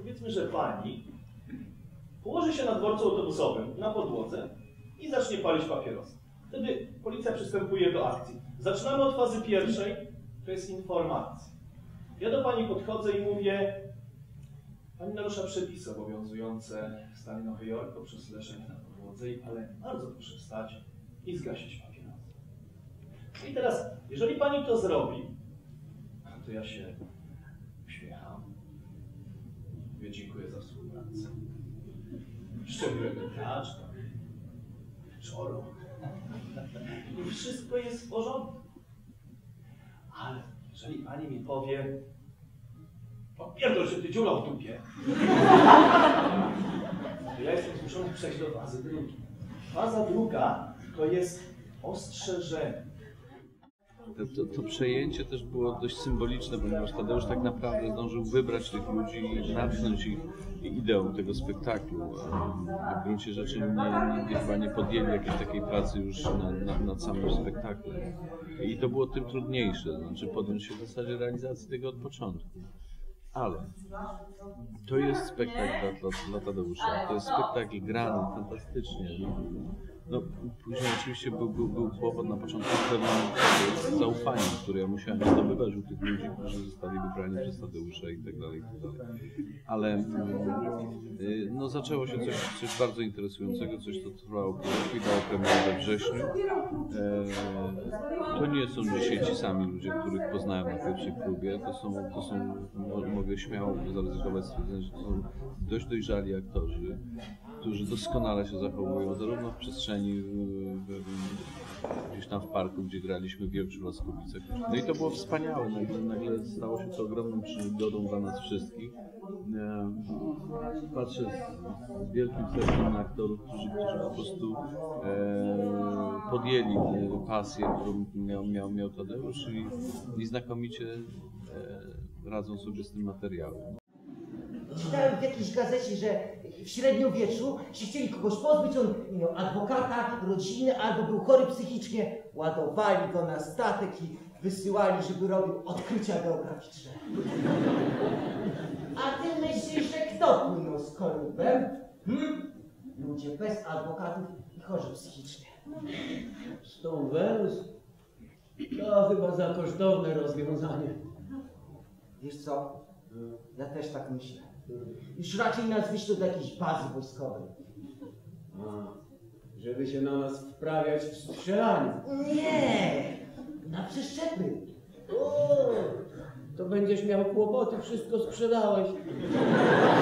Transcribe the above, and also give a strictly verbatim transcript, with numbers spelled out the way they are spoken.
Powiedzmy, że pani położy się na dworcu autobusowym, na podłodze i zacznie palić papierosy. Wtedy policja przystępuje do akcji. Zaczynamy od fazy pierwszej, to jest informacja. Ja do pani podchodzę i mówię, pani narusza przepisy obowiązujące w stanie Nowy Jork poprzez leżenie na podłodze, ale bardzo proszę wstać i zgasić papierosy. I teraz, jeżeli pani to zrobi, to ja się uśmiecham. Mówię, dziękuję za współpracę. Szczególnie kaczka, wieczoru. I wszystko jest w porządku. Ale jeżeli pani mi powie, popierdol się ty dziulo w dupie, to ja jestem zmuszony przejść do fazy drugiej. Faza druga to jest ostrzeżenie. To, to, to przejęcie też było dość symboliczne, ponieważ Tadeusz tak naprawdę zdążył wybrać tych ludzi i natchnąć ich ideą tego spektaklu. W gruncie rzeczy nie, nie, chyba nie podjęli jakiejś takiej pracy już na, na, nad samym spektaklem. I to było tym trudniejsze, znaczy podjąć się w zasadzie realizacji tego od początku. Ale to jest spektakl dla, dla Tadeusza, to jest spektakl grany fantastycznie. No, później oczywiście był, był, był kłopot na początku z pewnym zaufaniem, które ja musiałem zdobywać u tych ludzi, którzy zostali wybrani przez Tadeusza i tak dalej, i tak dalej. Ale no, zaczęło się coś, coś bardzo interesującego, coś co trwało pół roku i dało premierę we wrześniu. E, to nie są dzisiaj ci sami ludzie, których poznałem na pierwszej próbie, to są, to są mogę śmiało zaryzykować stwierdzenie, że to są dość dojrzali aktorzy, którzy doskonale się zachowują, zarówno w przestrzeni w, w, gdzieś tam w parku, gdzie graliśmy w Wielczu Laskowicach. No i to było wspaniałe, nagle, nagle stało się to ogromną przygodą dla nas wszystkich. Patrzę z, z wielkim sercem na aktorów, którzy, którzy po prostu e, podjęli pasję, którą miał, miał, miał Tadeusz i, i znakomicie e, radzą sobie z tym materiałem. Czytałem w jakiejś gazecie, że w średniowieczu, jeśli chcieli kogoś pozbyć, on miał adwokata, rodzinę, albo był chory psychicznie, ładowali go na statek i wysyłali, żeby robił odkrycia geograficzne. A ty myślisz, że kto płynął z Kolumbem? Hmm? Ludzie bez adwokatów i chorzy psychicznie. Z tą Wenus to chyba za kosztowne rozwiązanie. Wiesz co? Ja też tak myślę. Już raczej nas wyślą do jakiejś bazy wojskowej. A, żeby się na nas wprawiać w strzelanie. Nie! Na przeszczepy. O, to będziesz miał kłopoty, wszystko sprzedałeś.